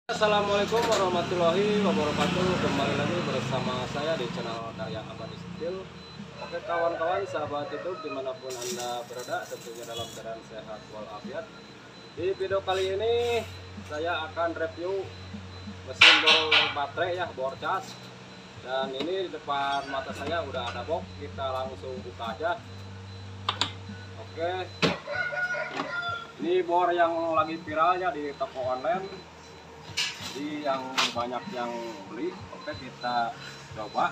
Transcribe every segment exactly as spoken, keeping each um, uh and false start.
Assalamualaikum warahmatullahi wabarakatuh. Kembali lagi bersama saya di channel Karya Abadi Steel. Oke kawan-kawan, sahabat YouTube dimanapun anda berada, tentunya dalam keadaan sehat walafiat. Di video kali ini saya akan review mesin bor baterai ya, bor cas. Dan ini di depan mata saya udah ada box, kita langsung buka aja. Oke, ini bor yang lagi viral ya di toko online, jadi yang banyak yang beli. Oke, kita coba.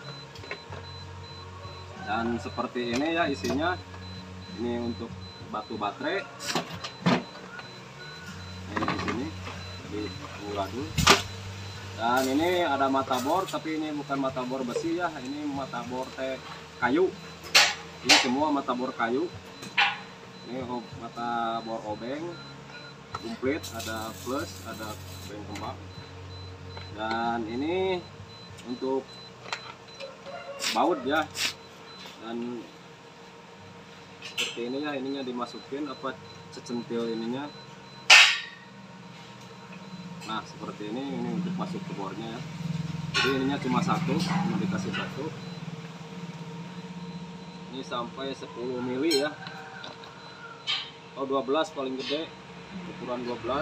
Dan seperti ini ya isinya. Ini untuk batu baterai. Ini di sini di gadu. Dan ini ada mata bor, tapi ini bukan mata bor besi ya. Ini mata bor teh kayu. Ini semua mata bor kayu. Ini mata bor obeng komplit, ada plus, ada obeng kembang. Dan ini untuk baut ya. Dan seperti ini ya, ininya dimasukin apa cecentil ininya. Nah seperti ini, ini untuk masuk ke bornya ya. Jadi ininya cuma satu, cuma dikasih satu. Ini sampai sepuluh mili ya. Oh dua belas paling gede, ukuran dua belas.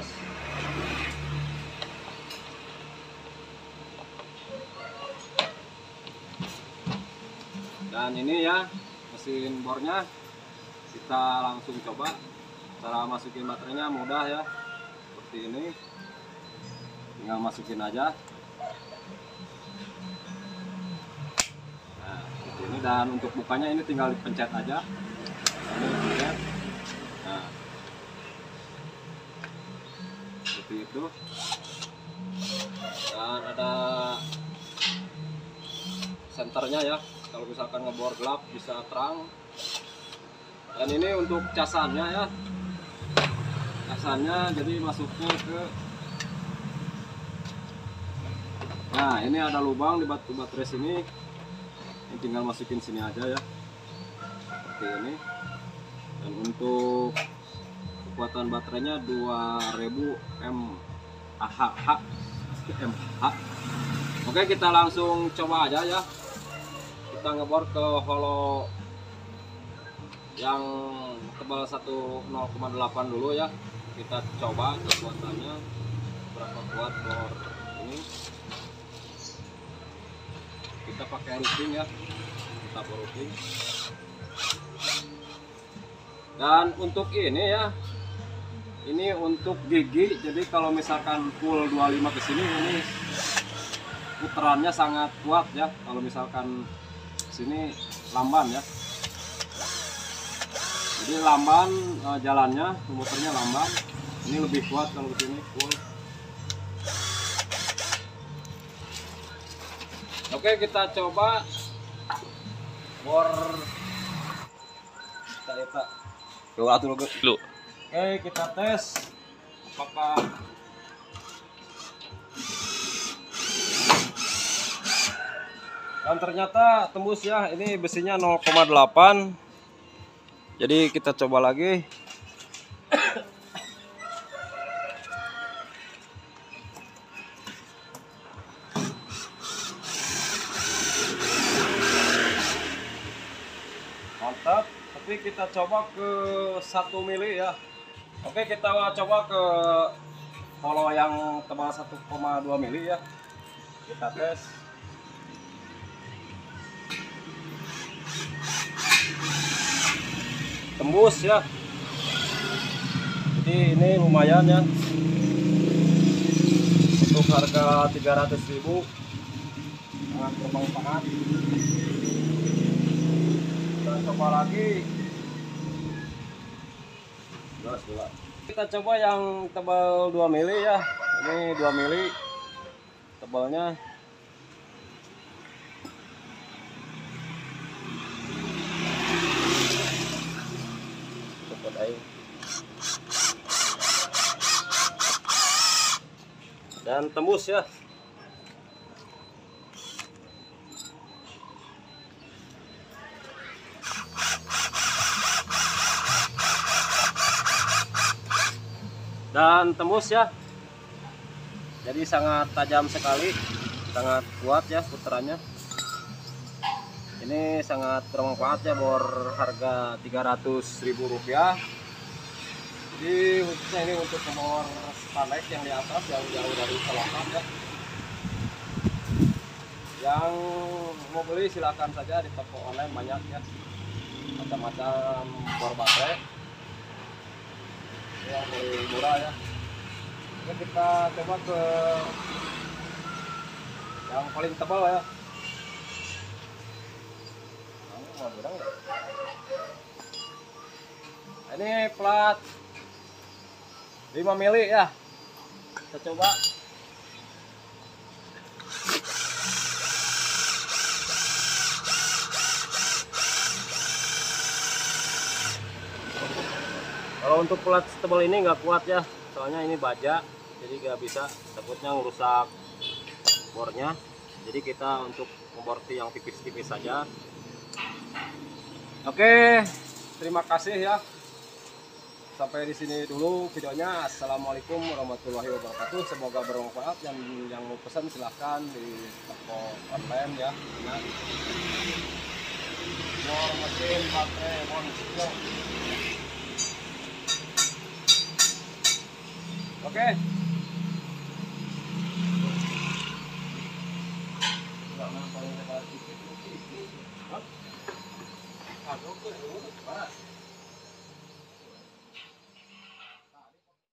Dan ini ya mesin bornya, kita langsung coba. Cara masukin baterainya mudah ya, seperti ini. Tinggal masukin aja. Nah seperti ini. Dan untuk bukanya ini tinggal dipencet aja. Ini dipencet. Nah seperti itu. Dan ada senternya ya, kalau misalkan ngebor gelap bisa terang. Dan ini untuk casannya ya, casannya jadi masuknya ke, nah ini ada lubang di batu baterai sini. Ini tinggal masukin sini aja ya, seperti ini. Dan untuk kekuatan baterainya dua ribu mAh. Oke, kita langsung coba aja ya. Kita ngebor ke holo yang tebal satu nol koma delapan dulu ya. Kita coba kekuatannya berapa kuat bor ini. Kita pakai routing ya, kita bor routing. Dan untuk ini ya, ini untuk gigi. Jadi kalau misalkan full dua puluh lima ke sini, ini putarannya sangat kuat ya. Kalau misalkan sini lamban ya. Jadi lamban e, jalannya, muternya lamban. Ini lebih kuat kalau ke sini full. Oke, kita coba bor kita eta. Coba atuh dulu. Oke, kita tes apakah dan ternyata tembus ya. Ini besinya nol koma delapan. Jadi kita coba lagi. Mantap. Tapi kita coba ke satu mili ya. Oke, kita coba ke holo yang tebal satu koma dua mili ya. Kita tes. Tembus ya. Jadi ini lumayan ya. Untuk harga tiga ratus ribu sangat bermanfaat. Kita coba lagi. Kita coba yang tebal dua mili ya. Ini dua mili tebalnya. Cepet aja. Dan tembus ya. Dan tembus ya. Jadi sangat tajam sekali, sangat kuat ya putarannya. Ini sangat bermanfaat ya, bor harga tiga ratus ribu rupiah. Jadi khususnya ini untuk bor stanek yang di atas, yang jauh dari selokan ya. Yang mau beli silahkan saja di toko online, banyak ya macam-macam bor baterai yang paling murah ya. Oke, kita coba ke yang paling tebal ya. Ini plat lima mili ya. Kita coba. Kalau untuk plat tebal ini nggak kuat ya, soalnya ini baja, jadi nggak bisa, takutnya ngerusak bornya. Jadi kita untuk memborti yang tipis-tipis saja. Oke, terima kasih ya. Sampai di sini dulu videonya. Assalamualaikum warahmatullahi wabarakatuh. Semoga bermanfaat. Yang yang mau pesan silahkan di toko online ya. Nah, bor mesin baterai monster. Oke.